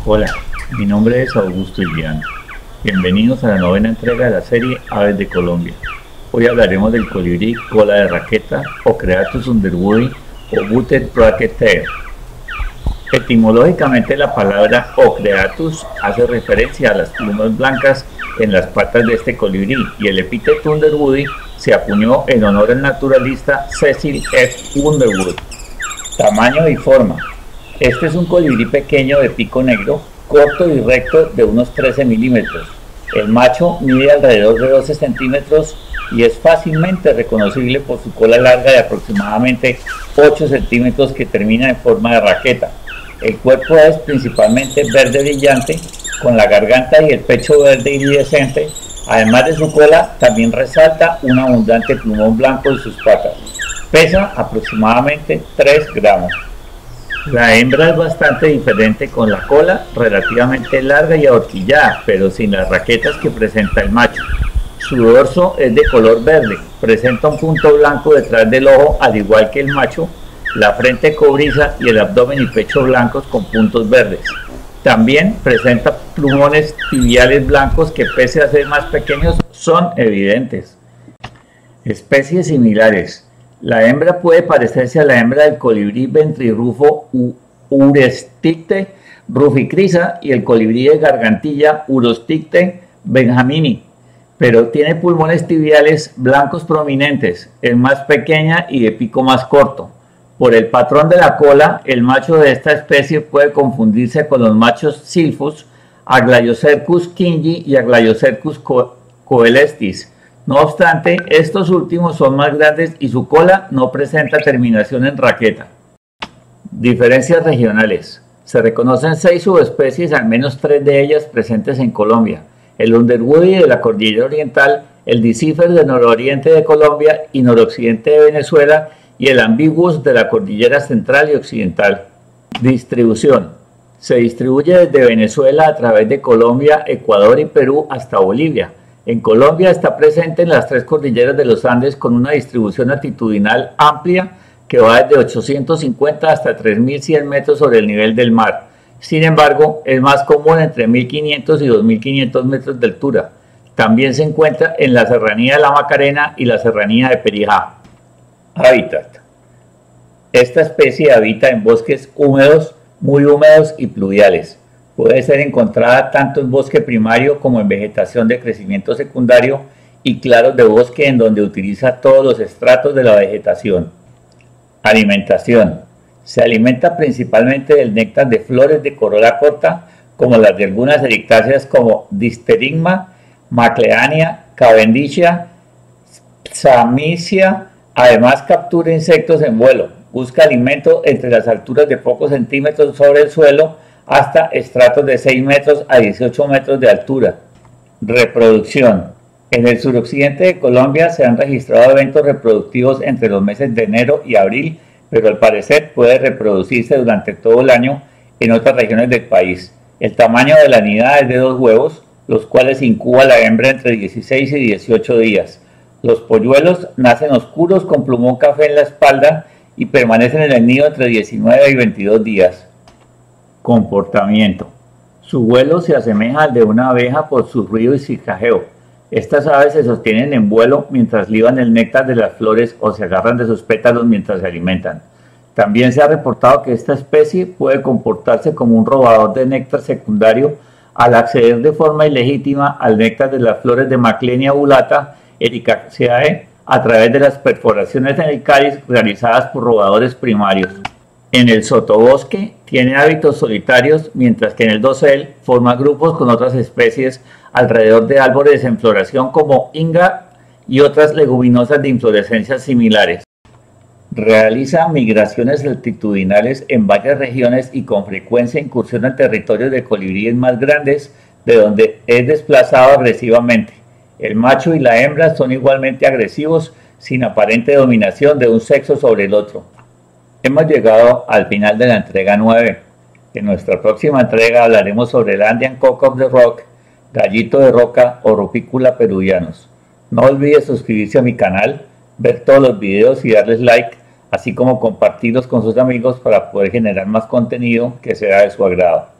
Hola, mi nombre es Augusto Iliano. Bienvenidos a la novena entrega de la serie Aves de Colombia. Hoy hablaremos del colibrí cola de raqueta o Creatus underwoodi o Butted Bracket Tail. Etimológicamente la palabra Ocreatus hace referencia a las plumas blancas en las patas de este colibrí y el epíteto underwoodi se acuñó en honor al naturalista Cecil F. Underwood. Tamaño y forma. Este es un colibrí pequeño de pico negro, corto y recto de unos 13 milímetros. El macho mide alrededor de 12 centímetros y es fácilmente reconocible por su cola larga de aproximadamente 8 centímetros que termina en forma de raqueta. El cuerpo es principalmente verde brillante, con la garganta y el pecho verde iridescente. Además de su cola, también resalta un abundante plumón blanco en sus patas. Pesa aproximadamente 3 gramos. La hembra es bastante diferente, con la cola relativamente larga y ahorquillada, pero sin las raquetas que presenta el macho. Su dorso es de color verde, presenta un punto blanco detrás del ojo al igual que el macho, la frente cobriza y el abdomen y pecho blancos con puntos verdes. También presenta plumones tibiales blancos que, pese a ser más pequeños, son evidentes. Especies similares. La hembra puede parecerse a la hembra del colibrí ventrirrufo Urosticte ruficrisa y el colibrí de gargantilla Urosticte benjamini, pero tiene pulmones tibiales blancos prominentes, es más pequeña y de pico más corto. Por el patrón de la cola, el macho de esta especie puede confundirse con los machos Silphus, Aglaiocercus kingi y Aglaiocercus coelestis. No obstante, estos últimos son más grandes y su cola no presenta terminación en raqueta. Diferencias regionales. Se reconocen 6 subespecies, al menos 3 de ellas presentes en Colombia: el underwoodi de la cordillera oriental, el discifer del nororiente de Colombia y noroccidente de Venezuela, y el ambiguus de la cordillera central y occidental. Distribución. Se distribuye desde Venezuela a través de Colombia, Ecuador y Perú hasta Bolivia. En Colombia está presente en las 3 cordilleras de los Andes, con una distribución altitudinal amplia que va desde 850 hasta 3100 metros sobre el nivel del mar. Sin embargo, es más común entre 1500 y 2500 metros de altura. También se encuentra en la serranía de la Macarena y la serranía de Perijá. Hábitat. Esta especie habita en bosques húmedos, muy húmedos y pluviales. Puede ser encontrada tanto en bosque primario como en vegetación de crecimiento secundario y claros de bosque, en donde utiliza todos los estratos de la vegetación. Alimentación. Se alimenta principalmente del néctar de flores de corola corta, como las de algunas erictáceas como Disterigma, Macleania, Cavendishia, Psamisia. Además, captura insectos en vuelo. Busca alimento entre las alturas de pocos centímetros sobre el suelo hasta estratos de 6 metros a 18 metros de altura. Reproducción. En el suroccidente de Colombia se han registrado eventos reproductivos entre los meses de enero y abril, pero al parecer puede reproducirse durante todo el año en otras regiones del país. El tamaño de la nidada es de 2 huevos, los cuales incuba la hembra entre 16 y 18 días. Los polluelos nacen oscuros con plumón café en la espalda y permanecen en el nido entre 19 y 22 días. Comportamiento. Su vuelo se asemeja al de una abeja por su ruido y zigzagueo. Estas aves se sostienen en vuelo mientras liban el néctar de las flores o se agarran de sus pétalos mientras se alimentan. También se ha reportado que esta especie puede comportarse como un robador de néctar secundario al acceder de forma ilegítima al néctar de las flores de Maclenia uvulata Ericaceae a través de las perforaciones en el cáliz realizadas por robadores primarios. En el sotobosque tiene hábitos solitarios, mientras que en el dosel forma grupos con otras especies alrededor de árboles en floración como Inga y otras leguminosas de inflorescencias similares. Realiza migraciones altitudinales en varias regiones y con frecuencia incursiona en territorios de colibríes más grandes, de donde es desplazado agresivamente. El macho y la hembra son igualmente agresivos, sin aparente dominación de un sexo sobre el otro. Hemos llegado al final de la entrega 9. En nuestra próxima entrega hablaremos sobre el Andean Cock of the Rock, gallito de roca o rupícula peruvianos. No olvides suscribirse a mi canal, ver todos los videos y darles like, así como compartirlos con sus amigos para poder generar más contenido que sea de su agrado.